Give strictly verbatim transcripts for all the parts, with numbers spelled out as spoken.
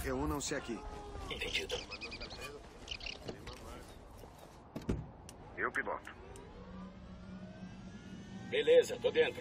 Reúnam-se aqui. Entendido. Eu piloto. Beleza, tô dentro.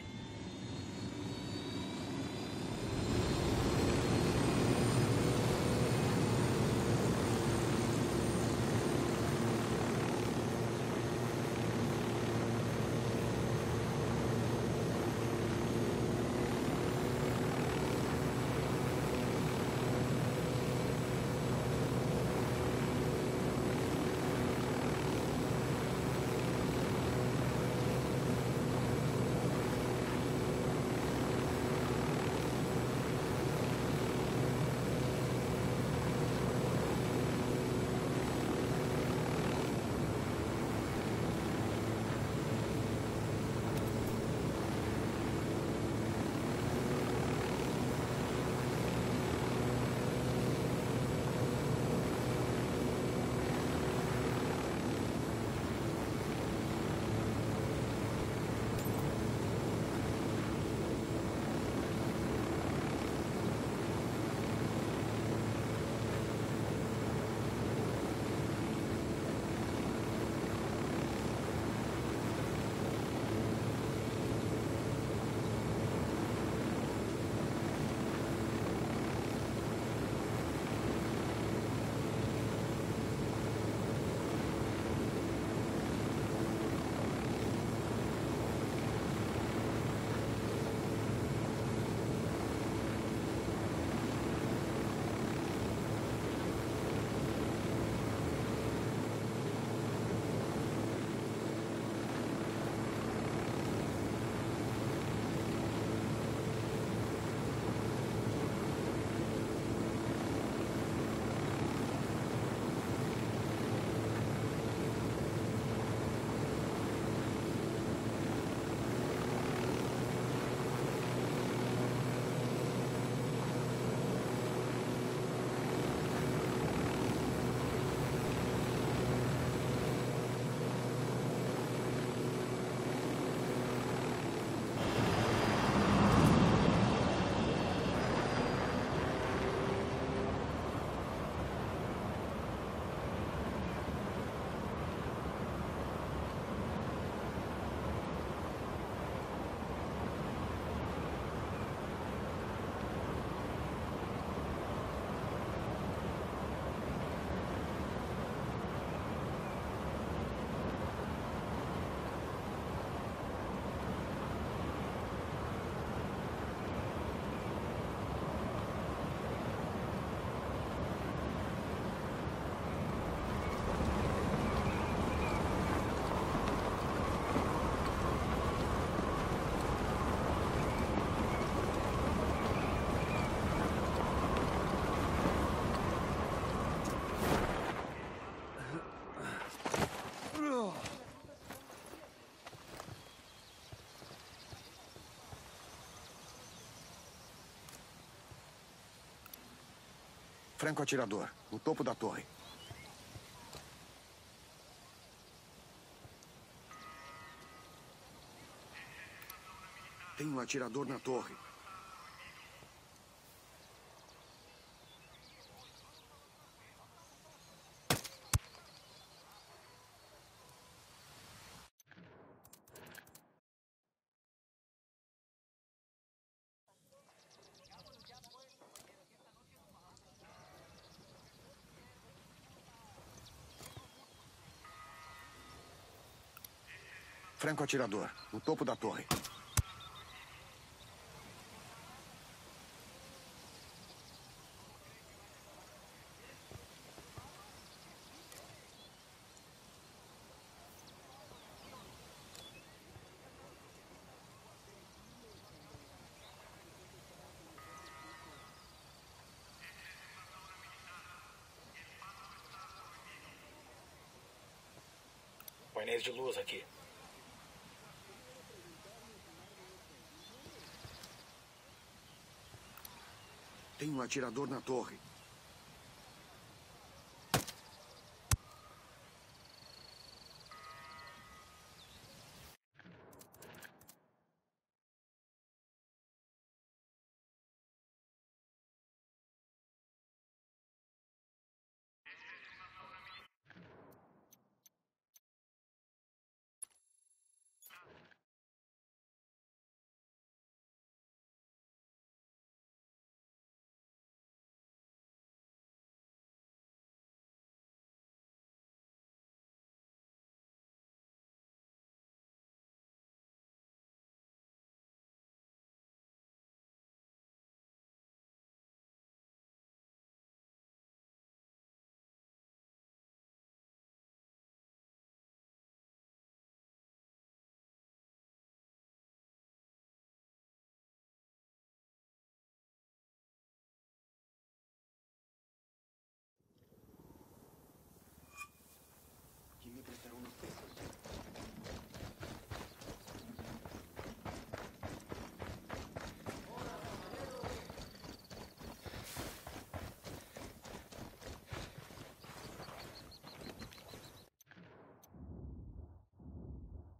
Franco-atirador, no topo da torre. Tem um atirador na torre. Franco-atirador, no topo da torre. Painéis de luz aqui. Tem um atirador na torre.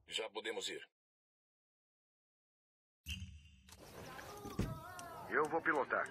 Já podemos ir. Eu vou pilotar.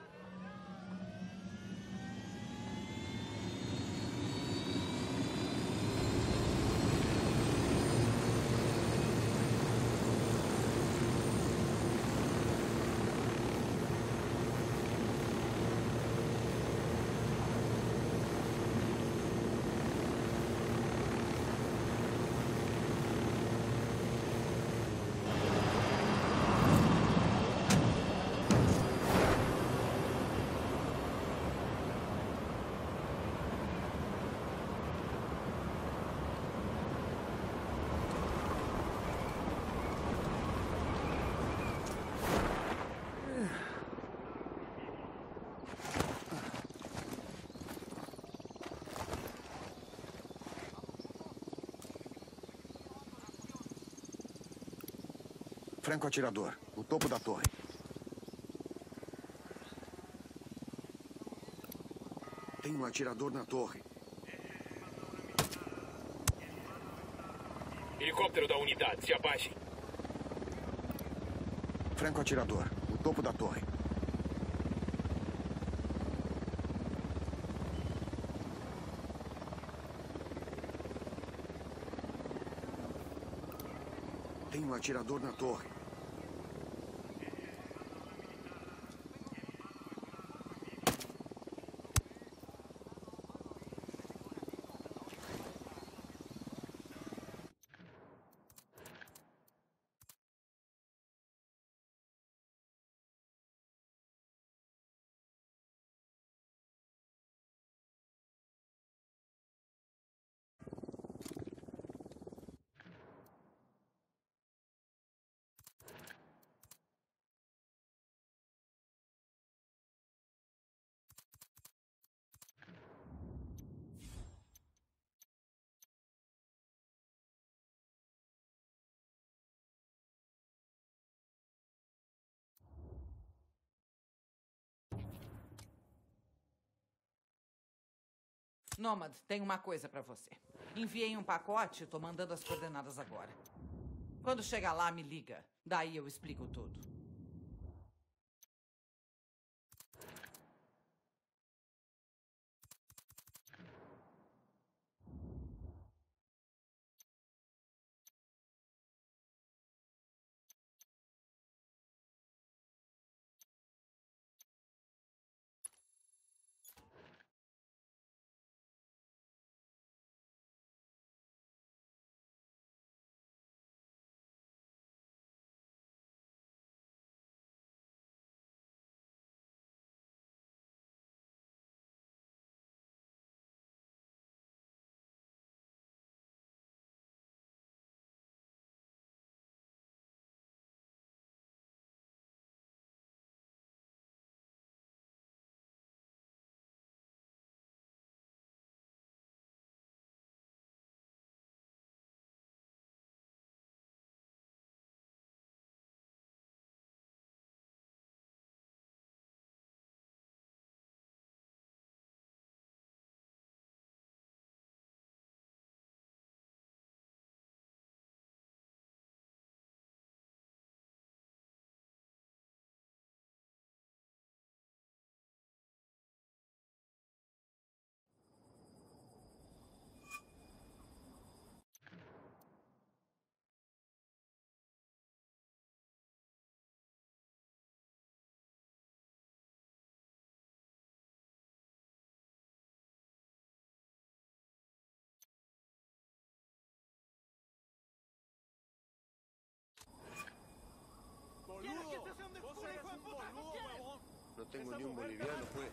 Franco atirador, no topo da torre. Tem um atirador na torre. Helicóptero da unidade, se abaixe. Franco atirador, no topo da torre. Tem um atirador na torre. Nômade, tem uma coisa pra você. Enviei um pacote e tô mandando as coordenadas agora. Quando chegar lá, me liga. Daí eu explico tudo. No tengo ni un boliviano, pues.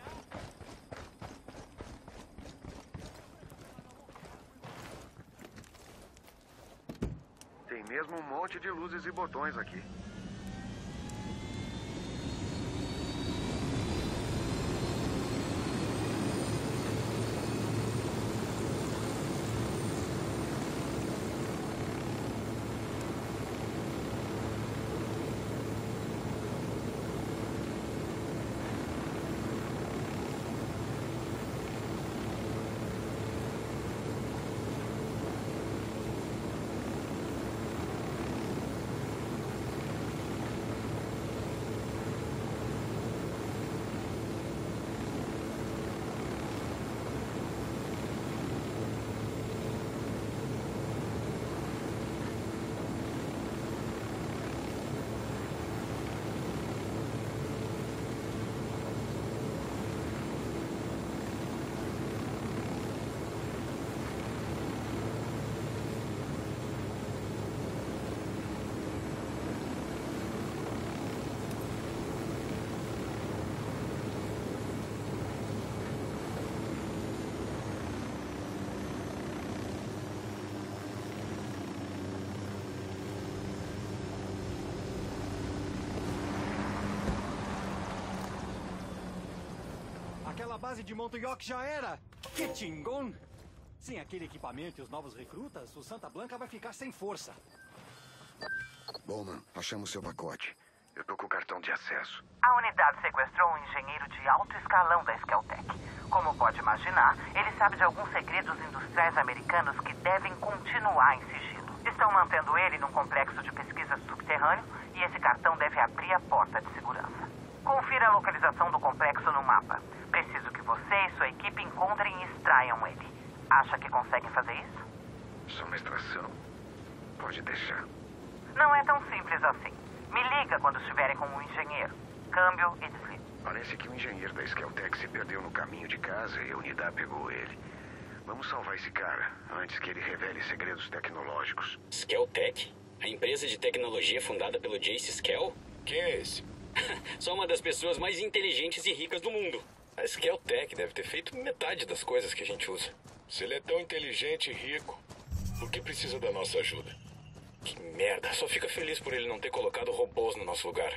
Tem mesmo um monte de luzes e botões aqui. aquela base de Montauk já era. Que chingón! Sem aquele equipamento e os novos recrutas, o Santa Blanca vai ficar sem força. Bowman, achamos seu pacote. Eu tô com o cartão de acesso. A unidade sequestrou um engenheiro de alto escalão da Skeltec. Como pode imaginar, ele sabe de alguns segredos industriais americanos que devem continuar em sigilo. Estão mantendo ele num complexo de pesquisas subterrâneo e esse cartão deve abrir a porta de segurança. Confira a localização do complexo no mapa. Preciso que você e sua equipe encontrem e extraiam ele. Acha que conseguem fazer isso? Só uma extração. Pode deixar. Não é tão simples assim. Me liga quando estiverem com um engenheiro. Câmbio e deslize. Parece que o engenheiro da Skeltec se perdeu no caminho de casa e a unidade pegou ele. Vamos salvar esse cara antes que ele revele segredos tecnológicos. Skeltec? A empresa de tecnologia fundada pelo Jace Skell? Quem é esse? Só uma das pessoas mais inteligentes e ricas do mundo. A Skeltec deve ter feito metade das coisas que a gente usa. Se ele é tão inteligente e rico, por que precisa da nossa ajuda? Que merda, só fica feliz por ele não ter colocado robôs no nosso lugar.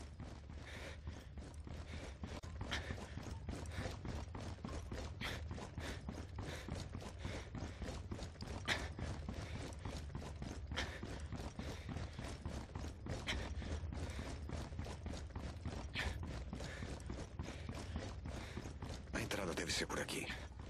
A entrada deve ser por aqui.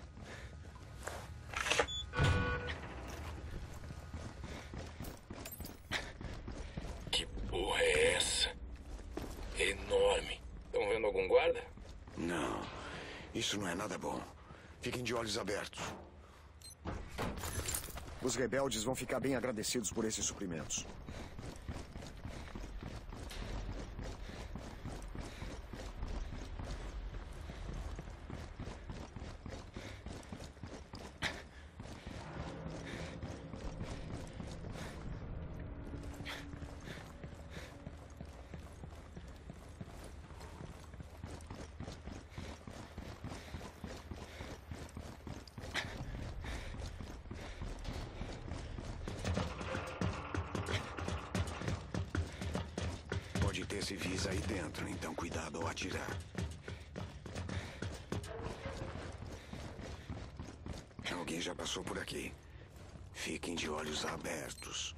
Que porra é essa? É enorme. Estão vendo algum guarda? Não, isso não é nada bom. Fiquem de olhos abertos. Os rebeldes vão ficar bem agradecidos por esses suprimentos. Pode ter civis aí dentro, então cuidado ao atirar. Alguém já passou por aqui. Fiquem de olhos abertos.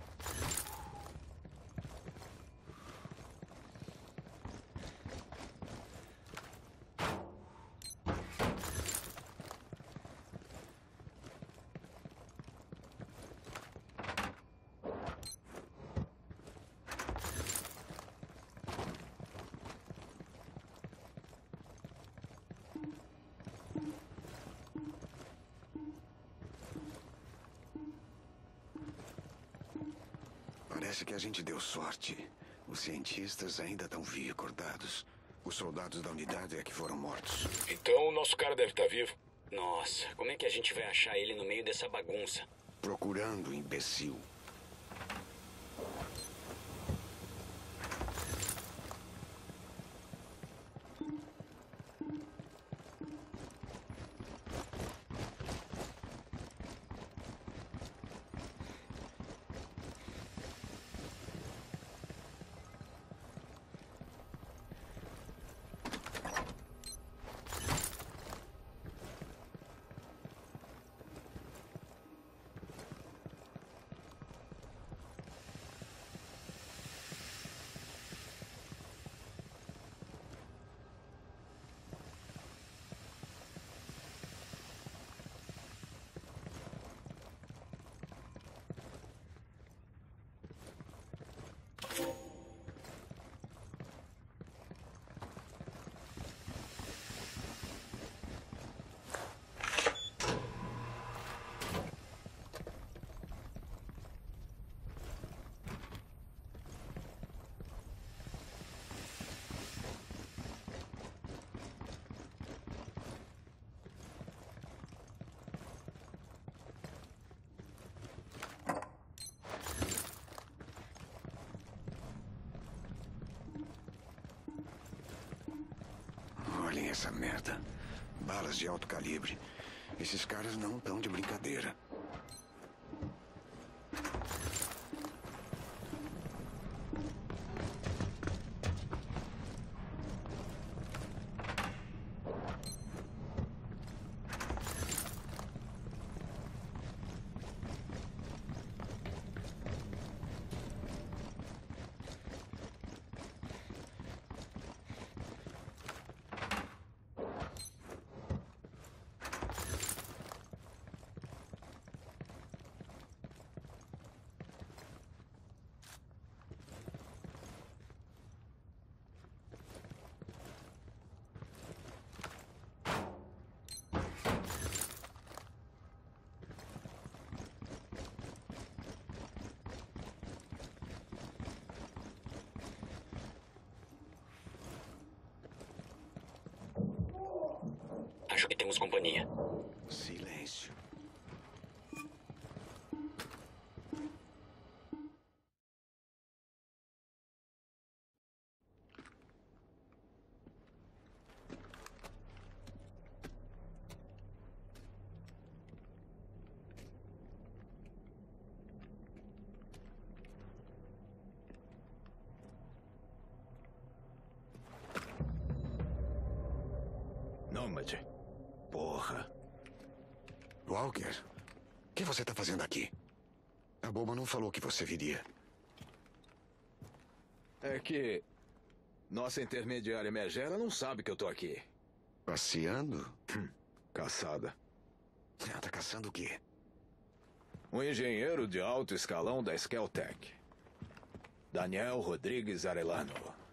Parece que a gente deu sorte. Os cientistas ainda estão vivos acordados. Os soldados da unidade é que foram mortos. Então o nosso cara deve estar vivo. Nossa, como é que a gente vai achar ele no meio dessa bagunça? Procurando, imbecil. Olhem essa merda. Balas de alto calibre. Esses caras não estão de brincadeira. e temos companhia. Silêncio. Nômade. Porra. Walker, o que você tá fazendo aqui? A Bowman não falou que você viria. É que nossa intermediária Megera não sabe que eu tô aqui. Passeando? Hum, caçada. Ah, tá caçando o quê? Um engenheiro de alto escalão da Skeltec. Daniel Rodrigues Arellano.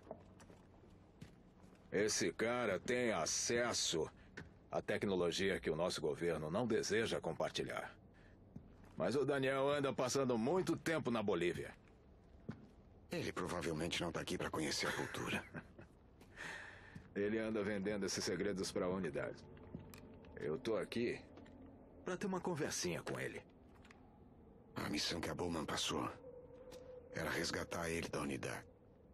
Esse cara tem acesso à tecnologia que o nosso governo não deseja compartilhar. Mas o Daniel anda passando muito tempo na Bolívia. Ele provavelmente não tá aqui pra conhecer a cultura. Ele anda vendendo esses segredos pra unidade. Eu tô aqui pra ter uma conversinha com ele. A missão que a Bowman passou era resgatar ele da unidade.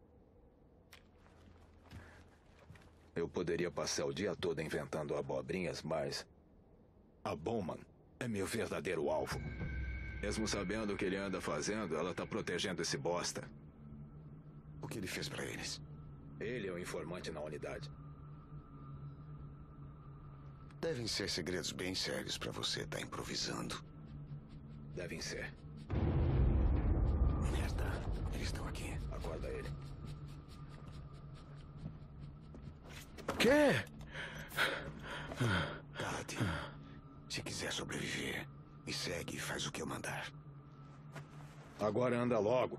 Eu poderia passar o dia todo inventando abobrinhas, mas a Bowman é meu verdadeiro alvo. Mesmo sabendo o que ele anda fazendo, ela tá protegendo esse bosta. O que ele fez pra eles? Ele é o informante na unidade. Devem ser segredos bem sérios pra você estar improvisando. Devem ser. Merda, eles estão aqui. Acorda ele. Quê? Cate, se quiser sobreviver, me segue e faz o que eu mandar. Agora anda logo.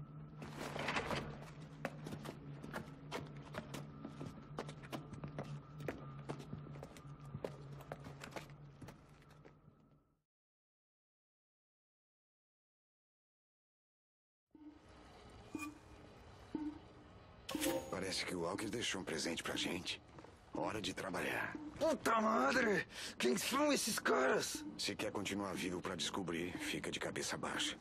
Parece que o Walker deixou um presente pra gente. Hora de trabalhar. Puta madre! Quem são esses caras? Se quer continuar vivo pra descobrir, fica de cabeça baixa.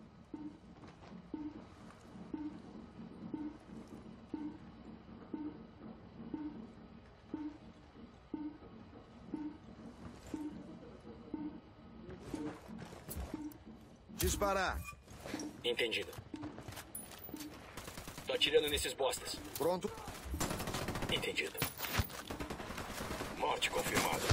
Disparar. Entendido. Tô atirando nesses bostas. Pronto. Entendido. Morte confirmada.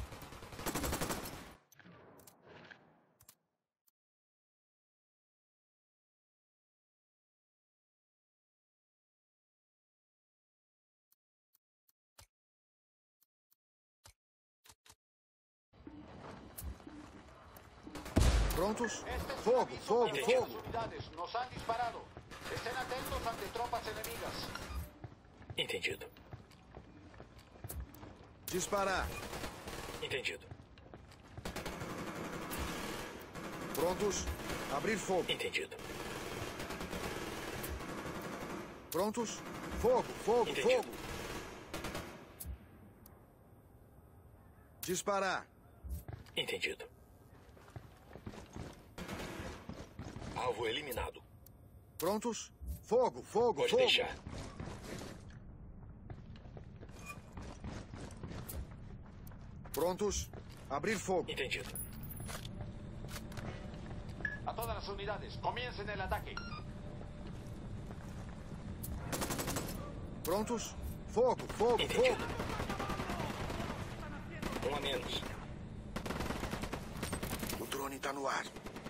Prontos? Fogo, fogo, Entendido. fogo. Unidades nos han disparado. Estén atentos ante tropas enemigas. Entendido. Disparar. Entendido. Prontos? Abrir fogo. Entendido. Prontos? Fogo, fogo, Entendido. fogo. Disparar. Entendido. Alvo eliminado. Prontos? Fogo, fogo, Pode fogo. deixar. Prontos? Abrir fogo. Entendido. A todas las unidades, comiencen el ataque. Prontos? Fogo, fogo, Entendido. fogo. Um a menos. O drone tá no ar.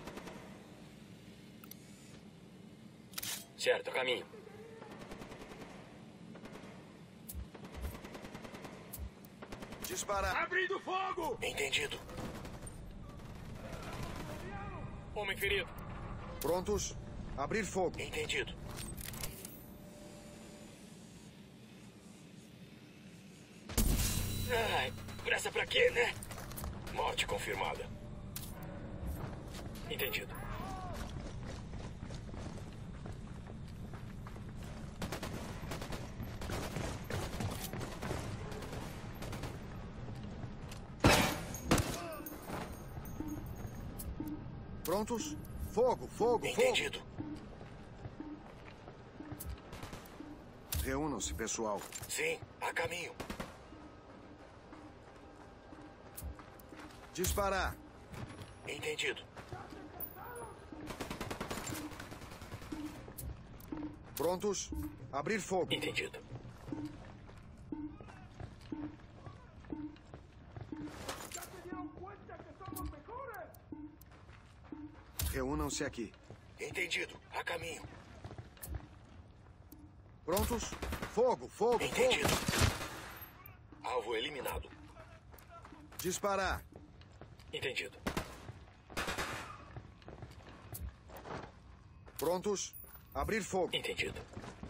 Certo, a caminho. Disparar. Abrindo fogo! Entendido. Homem ferido. Prontos? Abrir fogo. Entendido. Ai, pressa pra quê, né? Morte confirmada. Entendido. Prontos? Fogo, fogo, Entendido. fogo. Reúnam-se, pessoal. Sim, a caminho. Disparar. Entendido. Prontos? Abrir fogo. Entendido. Reúnam-se aqui. Entendido. A caminho. Prontos? Fogo, fogo, Entendido. fogo. Alvo eliminado. Disparar. Entendido. Prontos? Abrir fogo. Entendido.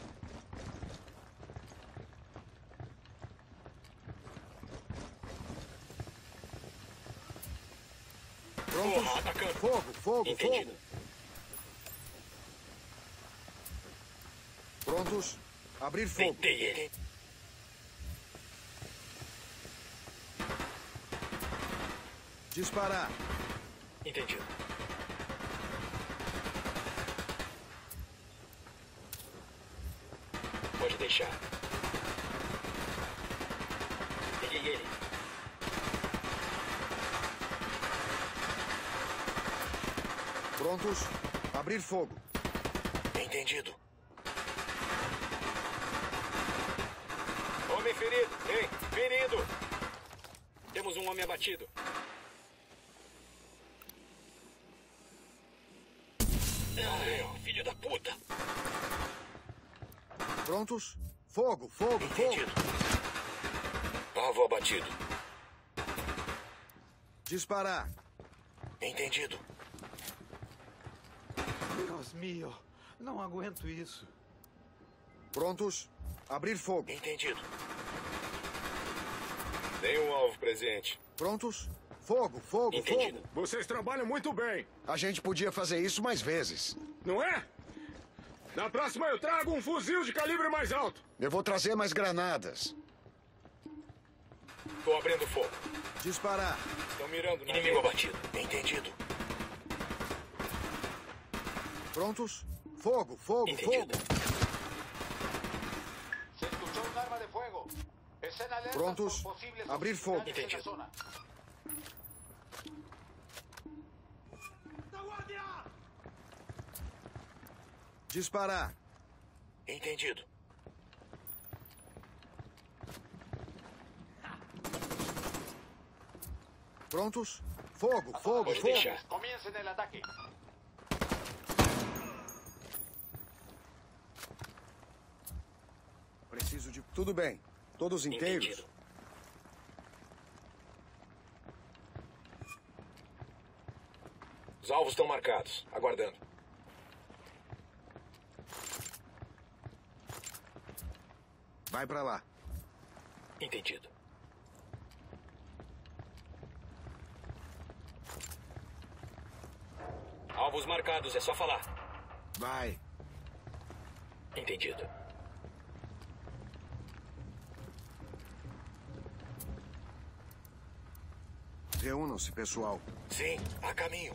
Prontos? Porra, atacando. Fogo, fogo, Entendido. fogo. Prontos? Abrir fogo. Tentei ele. Disparar. Entendido. Pode deixar. Peguei ele. Prontos? Abrir fogo. Entendido. Homem ferido. Ei, ferido. Temos um homem abatido. Ai, filho da puta. Prontos? Fogo, fogo, Entendido. fogo. Alvo abatido. Disparar. Entendido. Deus meu, não aguento isso. Prontos? Abrir fogo. Entendido. Nenhum alvo presente. Prontos? Fogo, fogo, Entendido. fogo. Vocês trabalham muito bem, A gente podia fazer isso mais vezes. não é? Na próxima eu trago um fuzil de calibre mais alto. Eu vou trazer mais granadas. Tô abrindo fogo. Disparar. Estão mirando na Inimigo abatido. Entendido. Prontos? Fogo, fogo, Entendido. fogo. Se escuchó un arma de fuego. Estén alertas Prontos? por posibles Abrir fogo. hostilidades en la Entendido. zona. Disparar. Entendido. Prontos? Fogo, fogo, Pode fogo. deixar. Comiencen el ataque. Preciso de... Tudo bem. Todos inteiros? Entendido. Os alvos estão marcados. Aguardando. Vai pra lá. Entendido. Alvos marcados, é só falar. Vai. Entendido. Reúnam-se, pessoal. Sim, a caminho.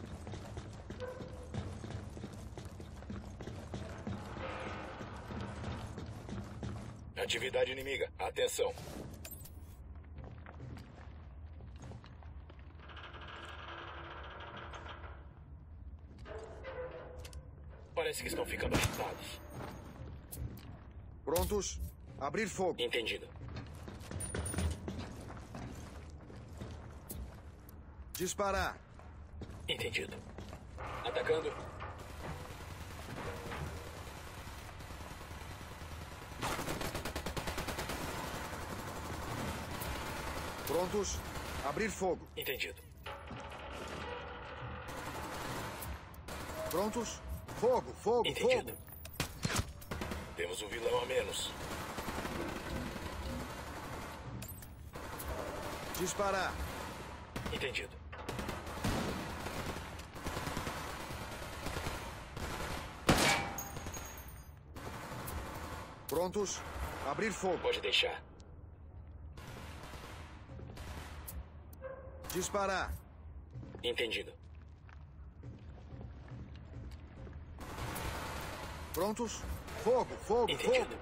Atividade inimiga. Atenção. Parece que estão ficando agitados. Prontos? Abrir fogo. Entendido. Disparar. Entendido. Atacando. Prontos? Abrir fogo. Entendido. Prontos? Fogo, fogo, Entendido. fogo. Temos um vilão a menos. Disparar. Entendido. Prontos? Abrir fogo. Pode deixar. Disparar. Entendido. Prontos? Fogo, fogo, Entendido. fogo!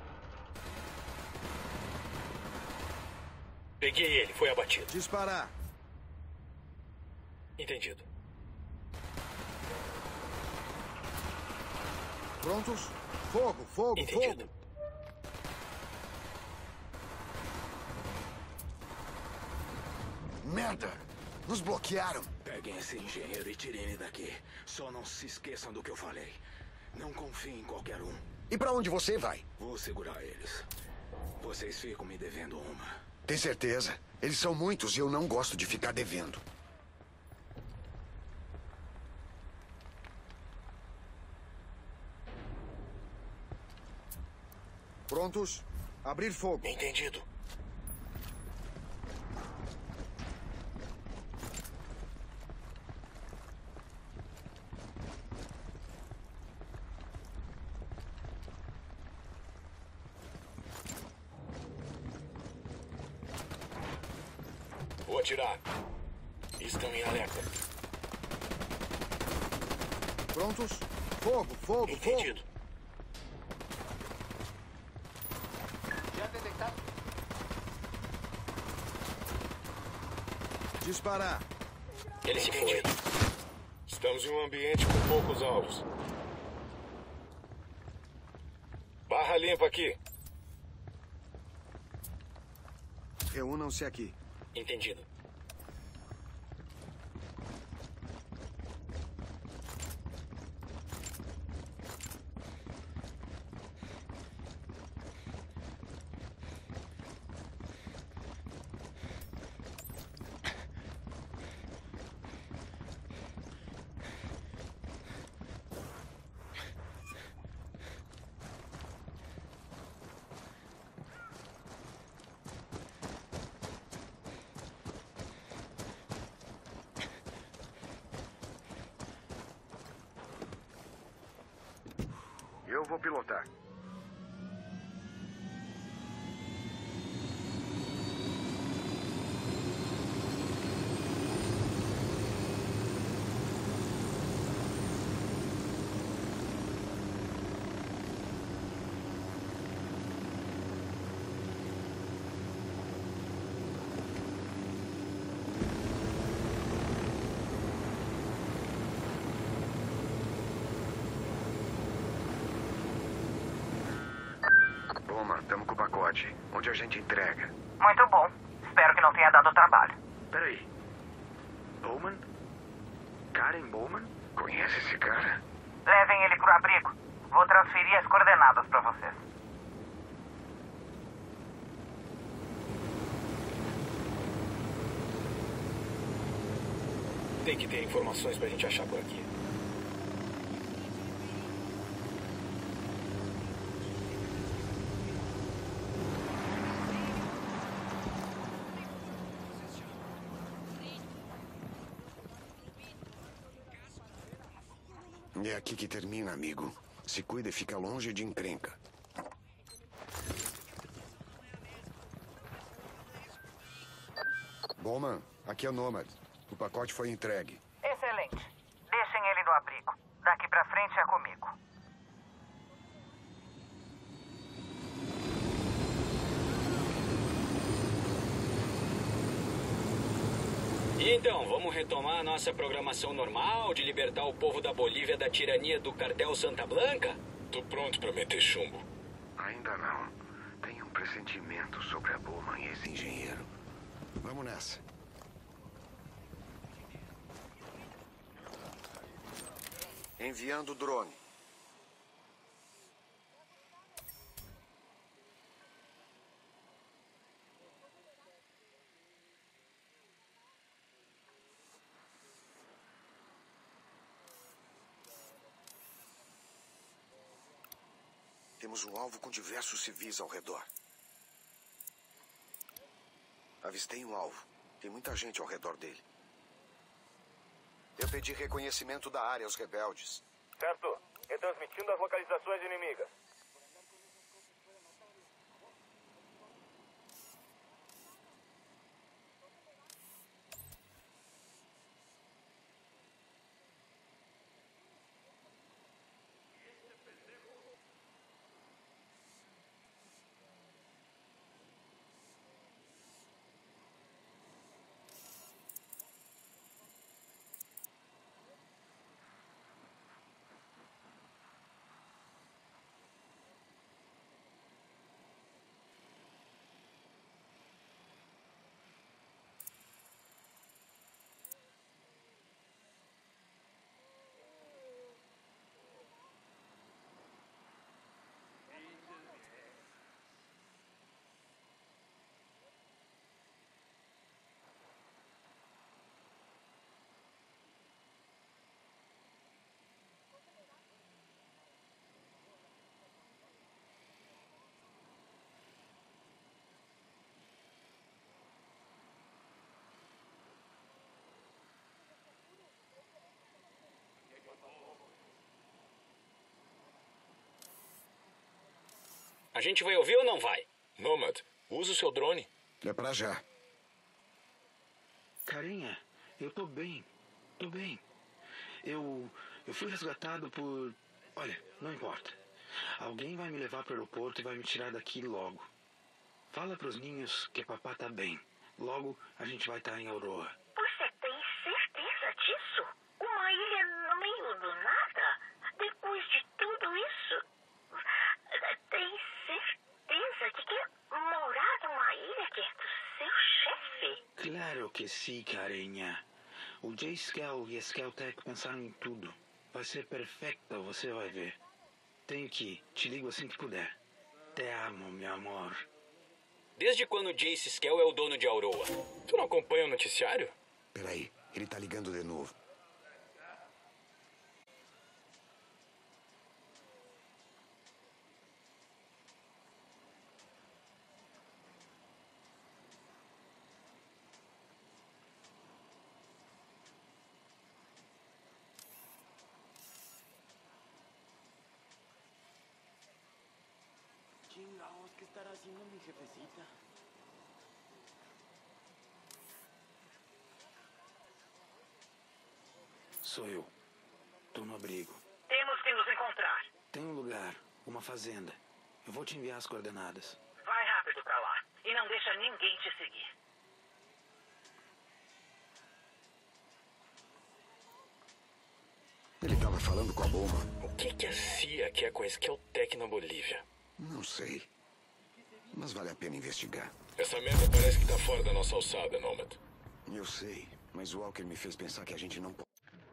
Peguei ele, foi abatido. Disparar. Entendido. Prontos? Fogo, fogo, Entendido. fogo! Merda! Nos bloquearam! Peguem esse engenheiro e tirem ele daqui. Só não se esqueçam do que eu falei. Não confiem em qualquer um. E pra onde você vai? Vou segurar eles. Vocês ficam me devendo uma. Tem certeza? Eles são muitos e eu não gosto de ficar devendo. Prontos? Abrir fogo. Entendido. Vou atirar. Estão em alerta. Prontos? Fogo, fogo, Entendido. fogo! Já detectado. Disparar. Ele se foi. Estamos em um ambiente com poucos alvos. Barra limpa aqui. Reúnam-se aqui. Entendido. Eu vou pilotar. Bowman, estamos com o pacote. Onde a gente entrega? Muito bom. Espero que não tenha dado trabalho. Peraí. Bowman? Karen Bowman? Conhece esse cara? Levem ele pro abrigo. Vou transferir as coordenadas para vocês. Tem que ter informações pra gente achar por aqui. É aqui que termina, amigo. Se cuida e fica longe de encrenca. Bowman, aqui é o Nomad. O pacote foi entregue. Excelente. Deixem ele no abrigo. Daqui pra frente é comigo. E então, vamos retomar a nossa programação normal de libertar o povo da Bolívia da tirania do cartel Santa Blanca? Tô pronto pra meter chumbo. Ainda não. Tenho um pressentimento sobre a Bowman e esse engenheiro. Vamos nessa. Enviando o drone. Temos um alvo com diversos civis ao redor. Avistei um alvo. Tem muita gente ao redor dele. Eu pedi reconhecimento da área aos rebeldes. Certo. Retransmitindo as localizações inimigas. A gente vai ouvir ou não vai? Nomad, usa o seu drone. É pra já. Carinha, eu tô bem. Tô bem. Eu... Eu fui resgatado por... Olha, não importa. Alguém vai me levar pro aeroporto e vai me tirar daqui logo. Fala pros ninhos que papá tá bem. Logo, a gente vai estar em Aurora. Você tem certeza disso? Uma ilha no meio do nada? Depois de tudo isso? Tem certeza que quer morar numa ilha que é do seu chefe? Claro que sim, carinha. O J-Scal e a Scaltech pensaram em tudo. Vai ser perfeita, você vai ver. Tenho que ir. Te ligo assim que puder. Te amo, meu amor. Desde quando Jace Skell é o dono de Aurora? Tu não acompanha o noticiário? Peraí, ele tá ligando de novo. Chingados, ¿qué estará haciendo mi jefecita? Sou eu. Tô no abrigo. Temos que nos encontrar. Tem um lugar, uma fazenda. Eu vou te enviar as coordenadas. Vai rápido pra lá. E não deixa ninguém te seguir. Ele tava falando com a bomba. O que, que a C I A quer com a Scaltech na Bolívia? Não sei. Mas vale a pena investigar. Essa merda parece que tá fora da nossa alçada, Nomad. Eu sei, mas o Walker me fez pensar que a gente não pode.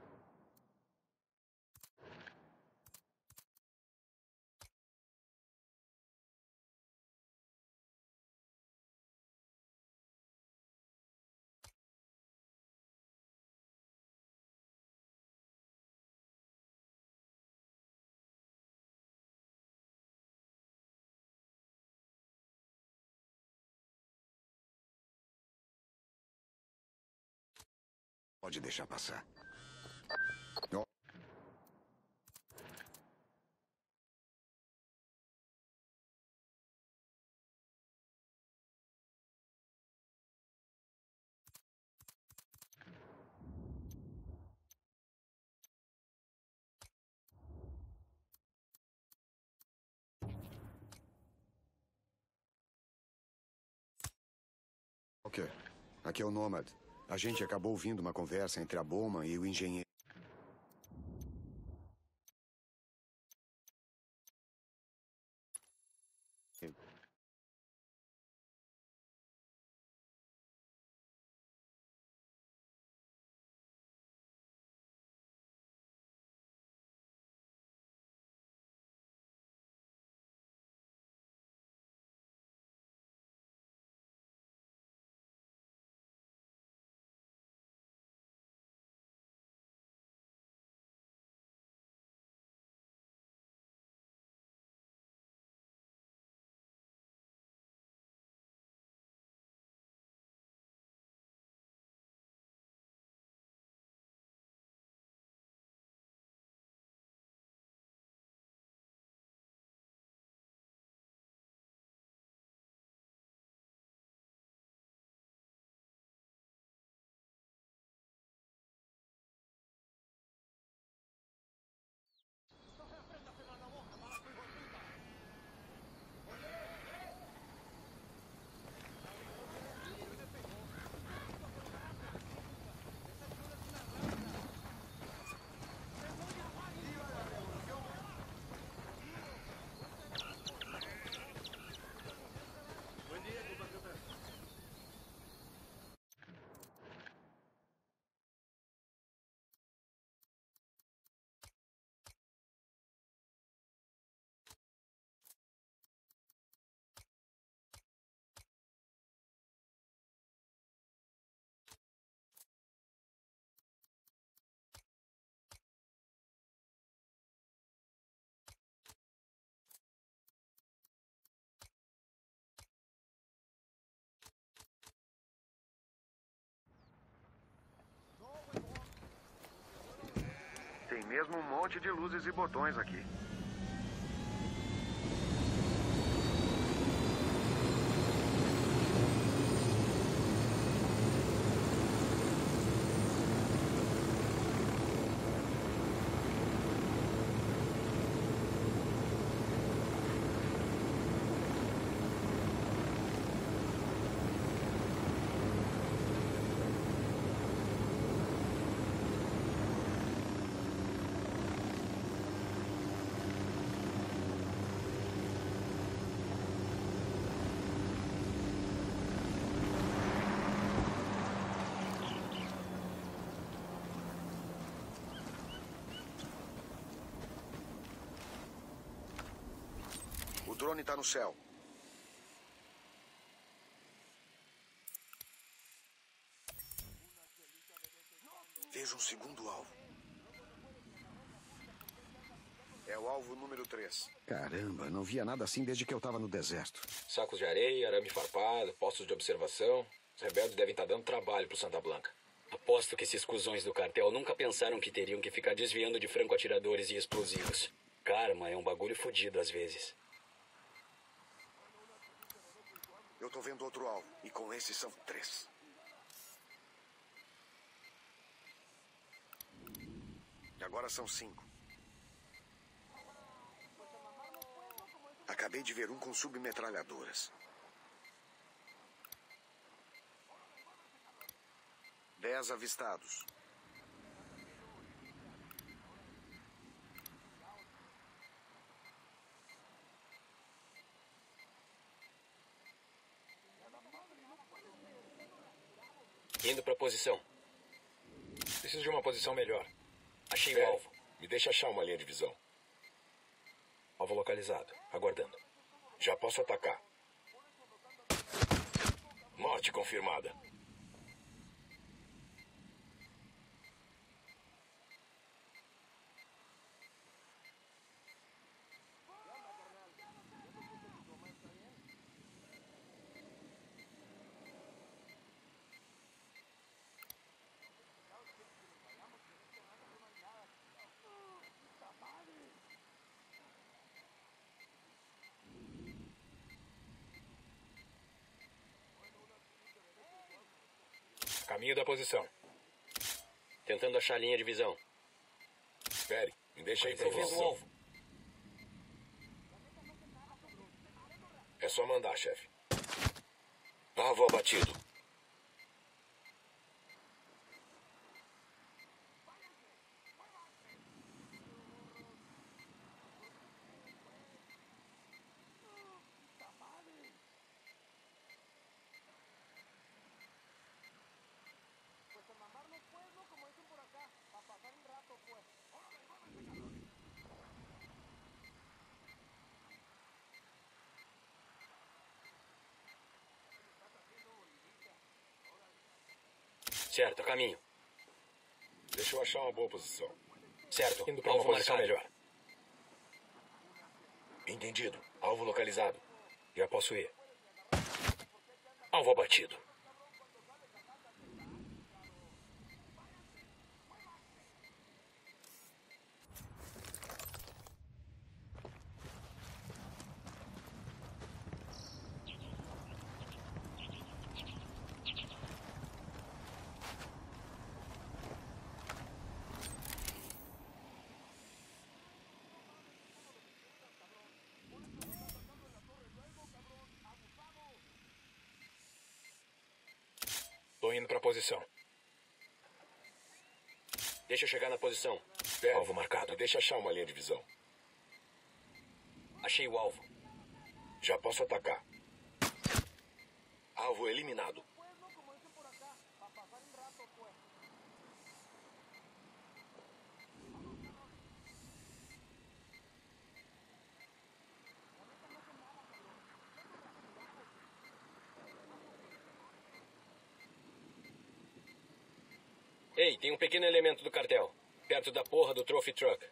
Pode deixar passar. Oh. Ok. Aqui é o Nomad. A gente acabou ouvindo uma conversa entre a Bowman e o engenheiro. Tem mesmo um monte de luzes e botões aqui. drone tá no céu. Vejo um segundo alvo. É o alvo número três. Caramba, não via nada assim desde que eu tava no deserto. Sacos de areia, arame farpado, postos de observação. Os rebeldes devem estar dando trabalho pro Santa Blanca. Aposto que esses cuzões do cartel nunca pensaram que teriam que ficar desviando de franco-atiradores e explosivos. Karma é um bagulho fodido às vezes. Eu tô vendo outro alvo, e com esse são três. E agora são cinco. Acabei de ver um com submetralhadoras. Dez avistados. Indo pra posição. Preciso de uma posição melhor. Achei o alvo. Me deixa achar uma linha de visão. Alvo localizado. Aguardando. Já posso atacar. Morte confirmada. Caminho da posição. Tentando achar a linha de visão. Espere, me deixa aí pra ver o alvo. É só mandar, chefe. Alvo abatido. Certo, caminho. Deixa eu achar uma boa posição. Certo, indo pra alvo uma posição marcado. melhor. Entendido. Alvo localizado. Já posso ir. Alvo abatido. Tô indo pra posição. Deixa eu chegar na posição. Espere. Alvo marcado. Deixa achar uma linha de visão. Achei o alvo. Já posso atacar. Alvo eliminado. Ei, tem um pequeno elemento do cartel. Perto da porra do Trophy Truck.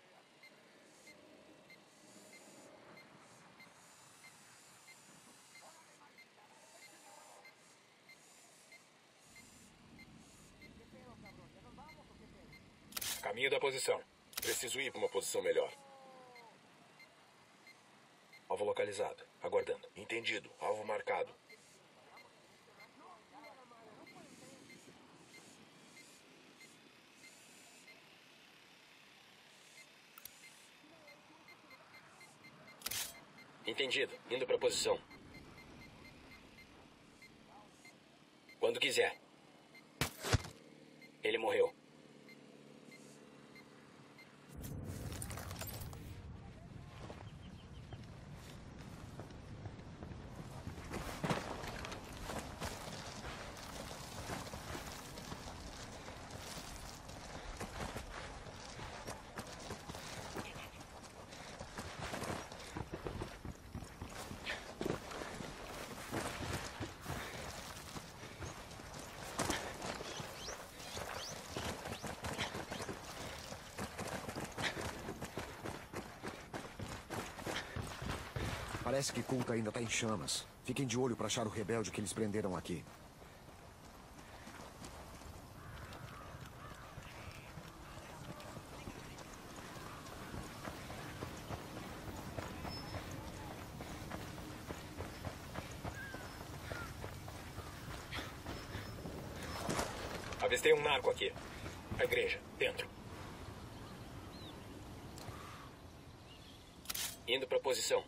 Caminho da posição. Preciso ir para uma posição melhor. Alvo localizado. Aguardando. Entendido. Alvo marcado. Entendido. Indo pra posição. Quando quiser. Ele morreu. Parece que Kulta ainda tá em chamas. Fiquem de olho para achar o rebelde que eles prenderam aqui. Avistei um narco aqui. A igreja, dentro. Indo pra posição.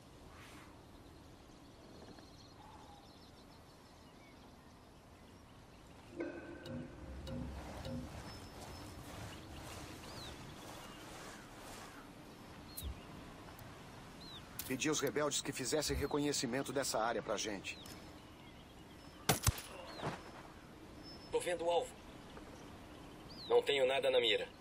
Pedi aos rebeldes que fizessem reconhecimento dessa área pra gente. Tô vendo o alvo. Não tenho nada na mira.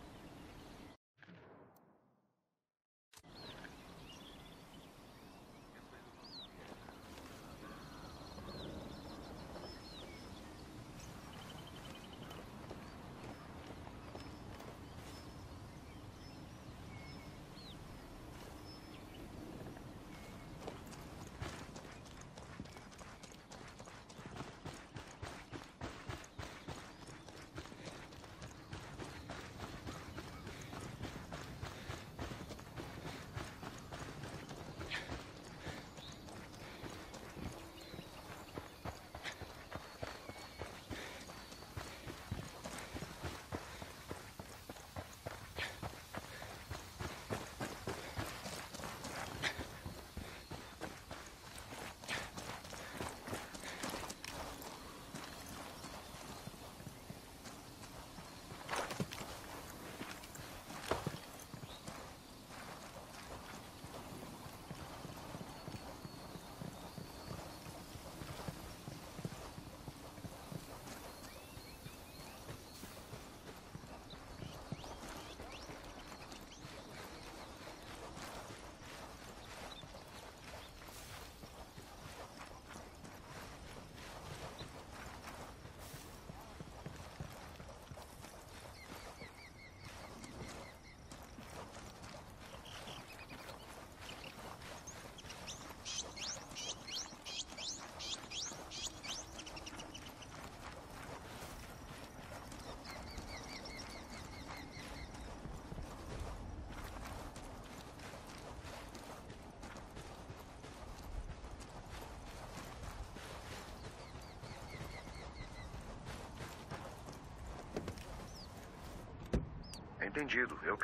Entendido. Eu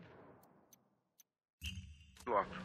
piloto.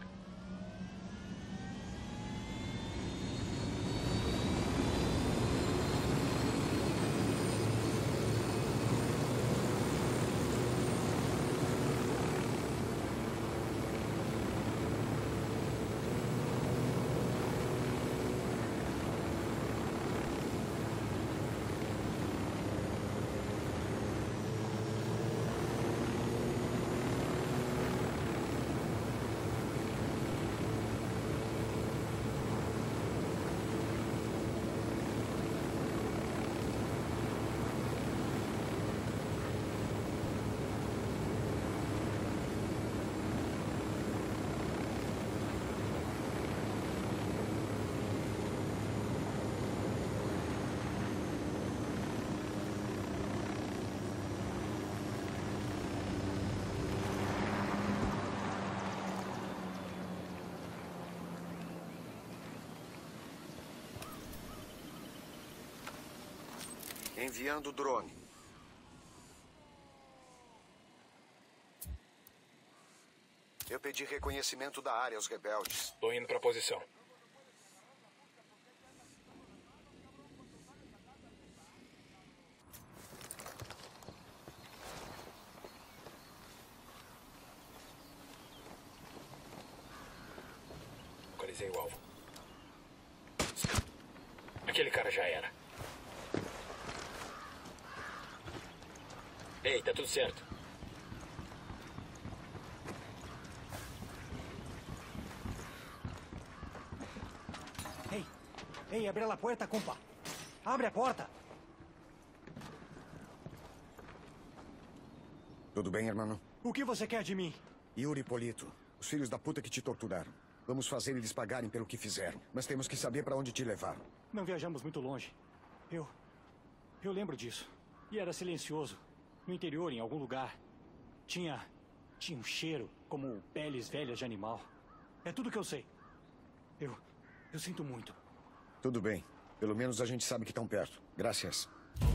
Enviando drone. Eu pedi reconhecimento da área aos rebeldes. Tô indo pra posição. Localizei o alvo. Aquele cara já era. Ei, tá tudo certo. Ei, ei, abre a porta, compa. Abre a porta. Tudo bem, irmão? O que você quer de mim? Yuri e Polito, os filhos da puta que te torturaram. Vamos fazer eles pagarem pelo que fizeram. Mas temos que saber para onde te levaram. Não viajamos muito longe. Eu... Eu lembro disso. E era silencioso. No interior, em algum lugar. Tinha... Tinha um cheiro, como peles velhas de animal. É tudo que eu sei. Eu... Eu sinto muito. Tudo bem. Pelo menos a gente sabe que estão perto. Graças.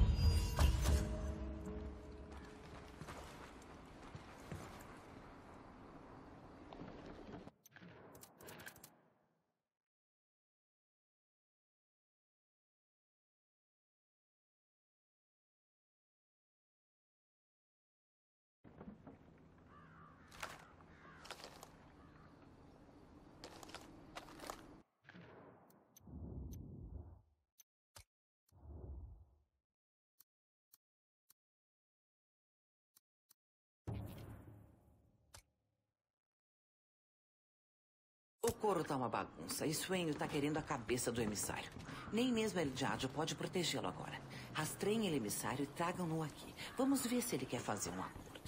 O coro tá uma bagunça e Suenho tá querendo a cabeça do emissário. Nem mesmo El Diadio pode protegê-lo agora. Rastreiem ele emissário e tragam-no aqui. Vamos ver se ele quer fazer um acordo.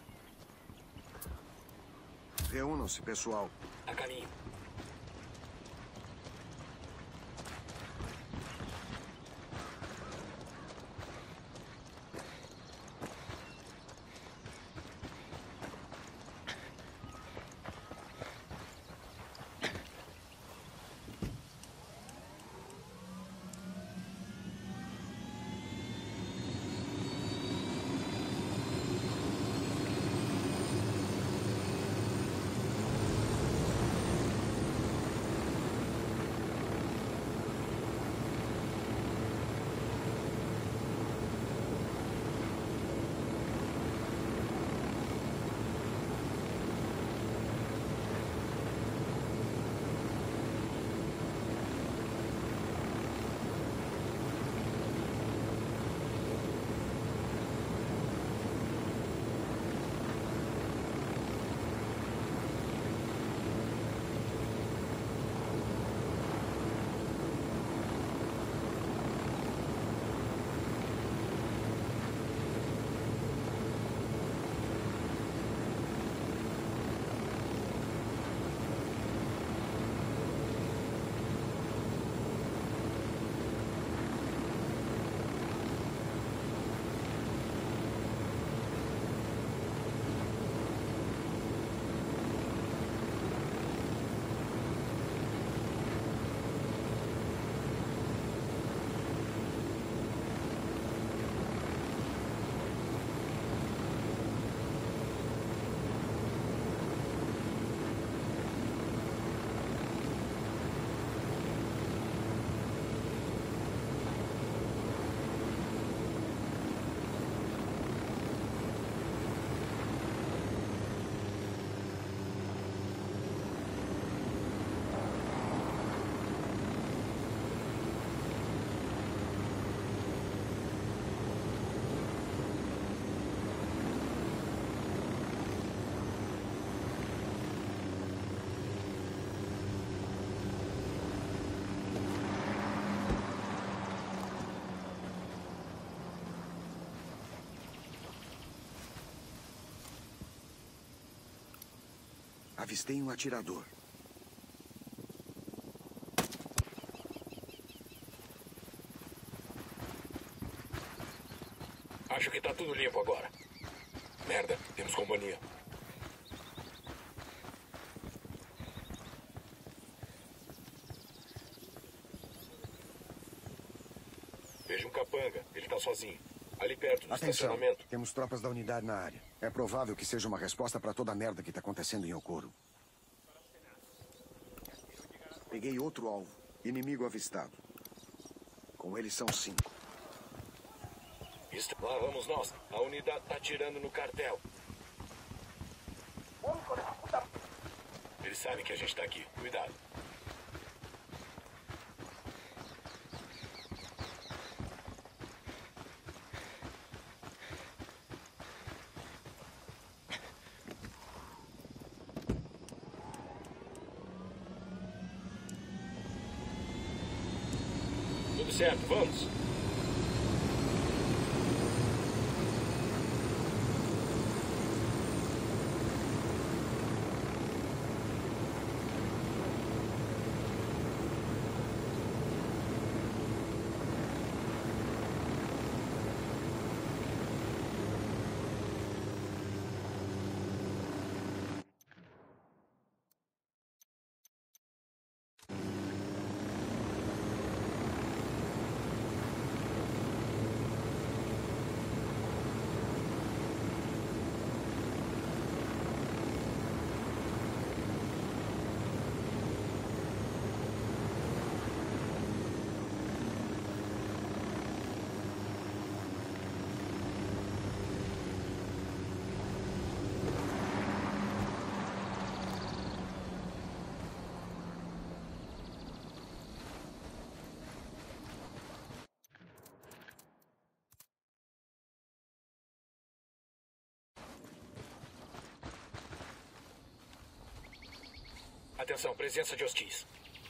Reúnam-se, pessoal. A caminho. Avistei um atirador. Acho que tá tudo limpo agora. Merda, temos companhia. Vejo um capanga. Ele tá sozinho. Ali perto do Atenção, estacionamento. temos tropas da unidade na área. É provável que seja uma resposta para toda a merda que tá acontecendo em Okoro. Peguei outro alvo. Inimigo avistado. Com eles são cinco. Isso. Lá vamos nós. A unidade tá atirando no cartel. Eles sabem que a gente tá aqui. Cuidado. Tudo certo, vamos. Atenção, presença de hostis.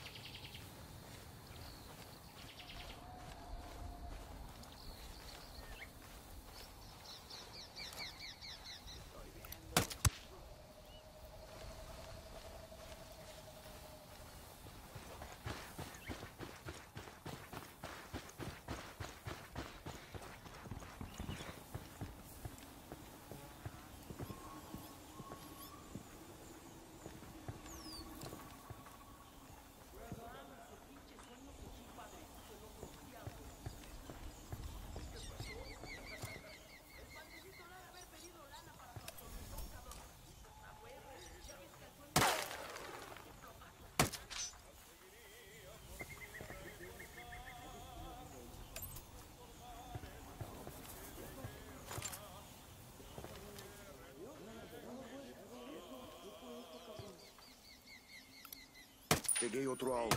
Peguei outro alvo.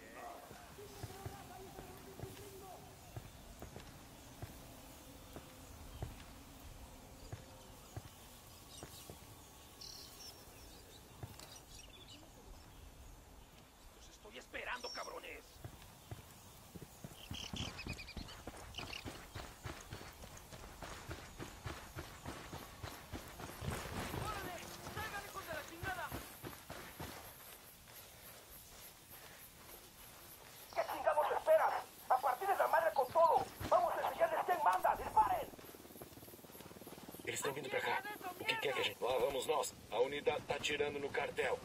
Los estoy esperando, cabrones. Eles estão vindo pra cá. O que quer que a gente... Lá vamos nós. A unidade tá atirando no cartel.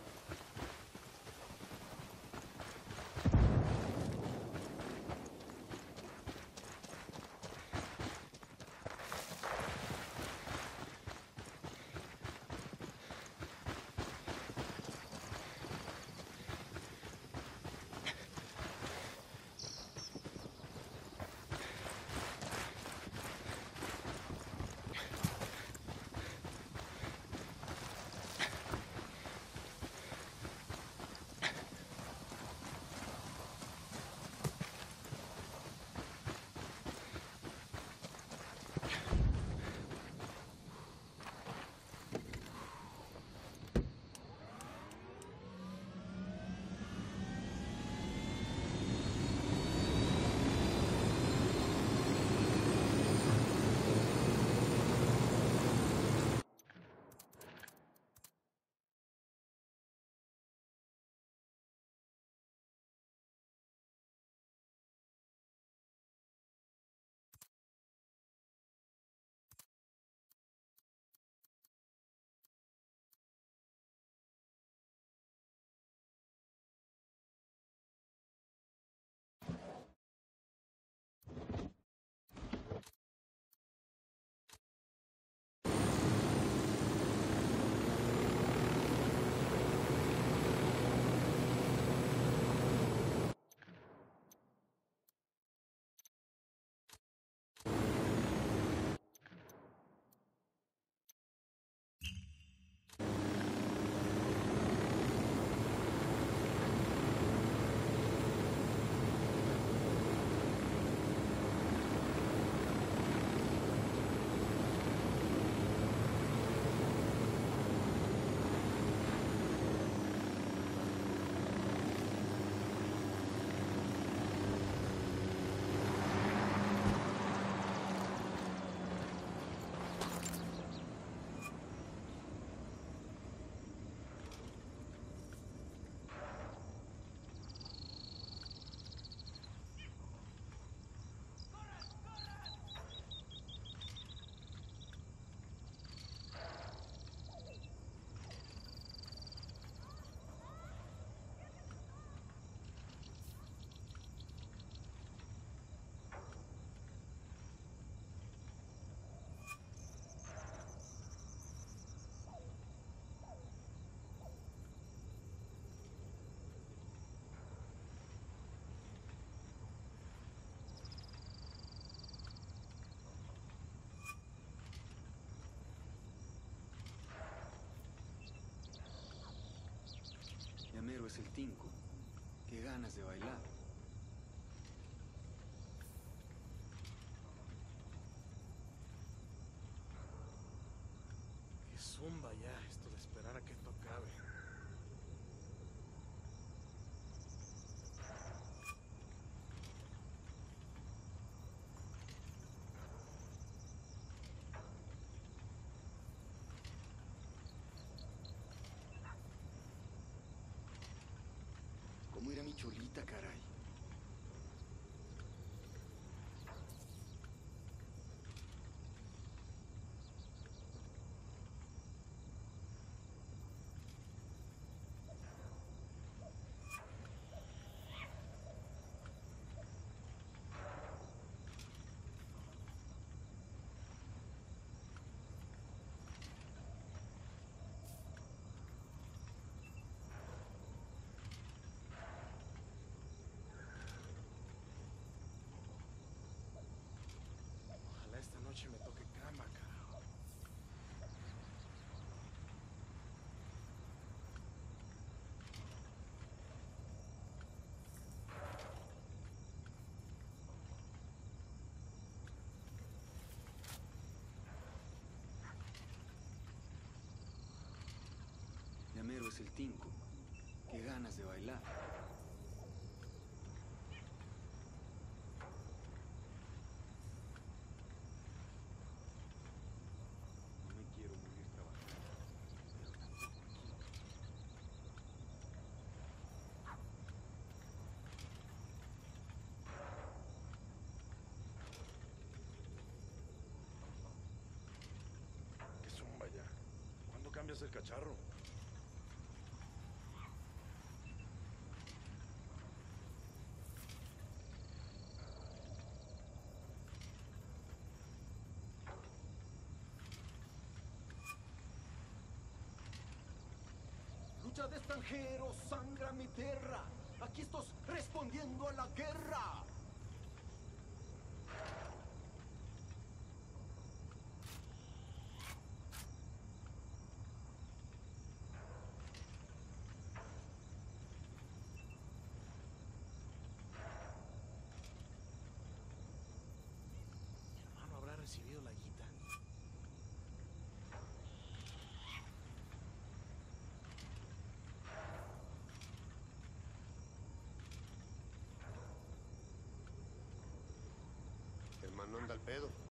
Llamero es el Tinco. Qué ganas de bailar. Qué zumba ya esto de esperar a que esto acabe. Cholita, caray. Esta noche me toque cama, carajo. Llamero es el Tinco. Qué ganas de bailar. Qué zumba ya. ¿Cuándo cambias el cacharro? Lucha de extranjeros, sangra mi tierra. Aquí estás respondiendo a la guerra. Mi hermano habrá recibido la guita. El man no anda al pedo.